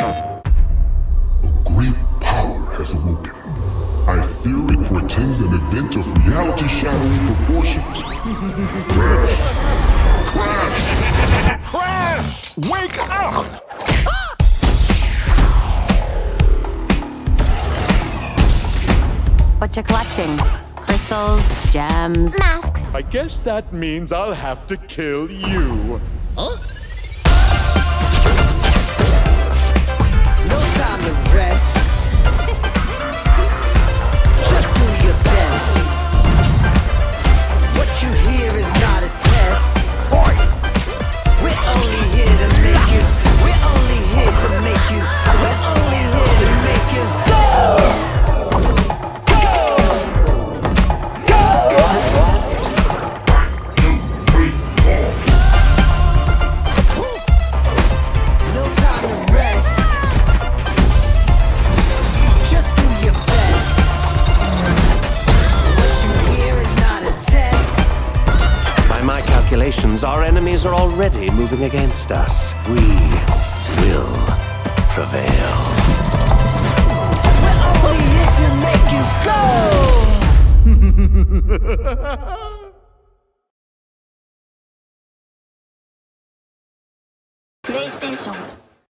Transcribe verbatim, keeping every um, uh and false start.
great power has awoken. I fear it portends an event of reality-shattering proportions. Crash! Crash! Crash! Wake up! What you collecting? Crystals, gems, masks. I guess that means I'll have to kill you. Huh? No time to rest. Just do your best. What you hear is not a test. We're only here to make you. We're only here to make you. We're only here to make you go. Our enemies are already moving against us. We will prevail. We're only here to make you go! PlayStation